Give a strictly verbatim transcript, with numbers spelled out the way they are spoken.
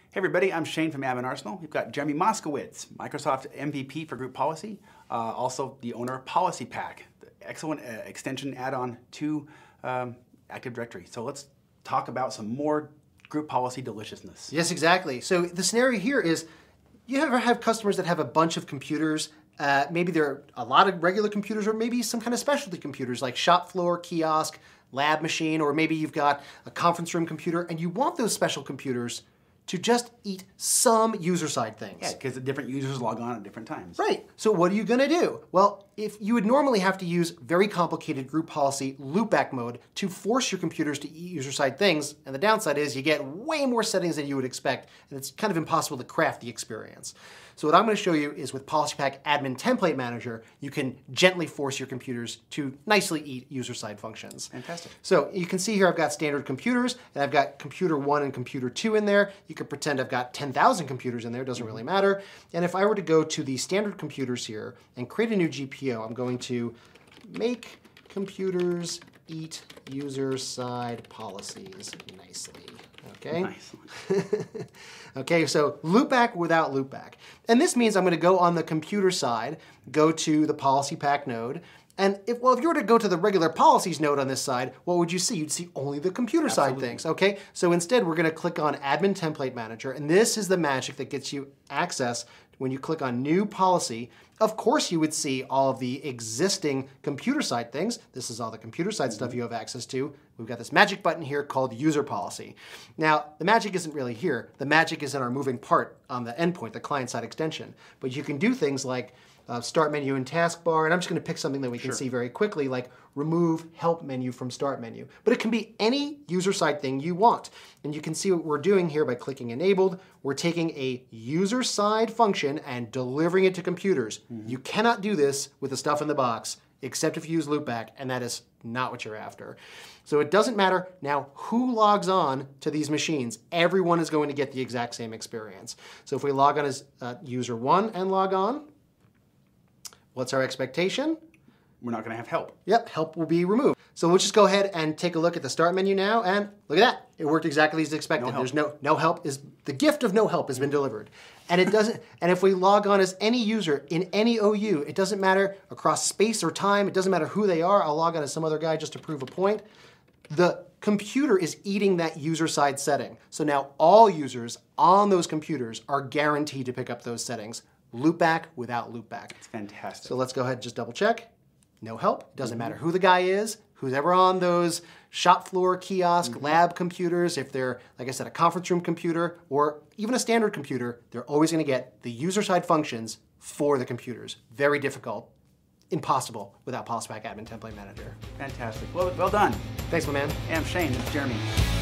Hey everybody, I'm Shane from Admin Arsenal. We've got Jeremy Moskowitz, Microsoft M V P for Group Policy, uh, also the owner of PolicyPak, the excellent uh, extension add-on to um, Active Directory. So let's talk about some more group policy deliciousness. Yes, exactly. So the scenario here is, you ever have customers that have a bunch of computers? Uh, maybe they're a lot of regular computers, or maybe some kind of specialty computers like shop floor, kiosk, lab machine, or maybe you've got a conference room computer, and you want those special computers to just eat some user-side things. Yeah, because the different users log on at different times. Right. So what are you going to do? Well, if you would normally have to use very complicated group policy loopback mode to force your computers to eat user-side things, and the downside is you get way more settings than you would expect, and it's kind of impossible to craft the experience. So what I'm going to show you is with PolicyPak Admin Template Manager, you can gently force your computers to nicely eat user-side functions. Fantastic. So you can see here I've got standard computers, and I've got computer one and computer two in there. You could pretend I've got ten thousand computers in there, doesn't really matter. And if I were to go to the standard computers here and create a new G P O, I'm going to make computers eat user-side policies nicely. Okay. Nice. Okay, so loopback without loopback. And this means I'm going to go on the computer side, go to the PolicyPak node, and if, well, if you were to go to the regular policies node on this side, what would you see? You'd see only the computer Absolutely. side things, okay? So instead, we're going to click on Admin Template Manager, and this is the magic that gets you access when you click on New Policy. Of course, you would see all of the existing computer side things. This is all the computer side mm-hmm. stuff you have access to. We've got this magic button here called User Policy. Now, the magic isn't really here. The magic is in our moving part on the endpoint, the client-side extension. But you can do things like uh, Start Menu and Taskbar, and I'm just going to pick something that we can Sure. see very quickly, like remove Help Menu from Start Menu. But it can be any user-side thing you want. And you can see what we're doing here by clicking Enabled. We're taking a user-side function and delivering it to computers. Mm-hmm. You cannot do this with the stuff in the box, except if you use loopback, and that is not what you're after. So it doesn't matter now who logs on to these machines. Everyone is going to get the exact same experience. So if we log on as uh, user one and log on, what's our expectation? We're not going to have help. Yep, help will be removed. So we'll just go ahead and take a look at the start menu now, and look at that. It worked exactly as expected. No help. There's no no help. Is the gift of no help has been delivered. And it doesn't. And if we log on as any user in any O U, it doesn't matter across space or time. It doesn't matter who they are. I'll log on as some other guy just to prove a point. The computer is eating that user side setting. So now all users on those computers are guaranteed to pick up those settings. Loopback without loopback. It's fantastic. So let's go ahead and just double check. No help. It doesn't matter who the guy is, who's ever on those shop floor, kiosk, mm-hmm. lab computers. If they're, like I said, a conference room computer or even a standard computer, they're always going to get the user-side functions for the computers. Very difficult, impossible without PolicyPak Admin Template Manager. Fantastic. Well, well done. Thanks, my man. Hey, I'm Shane. This is Jeremy.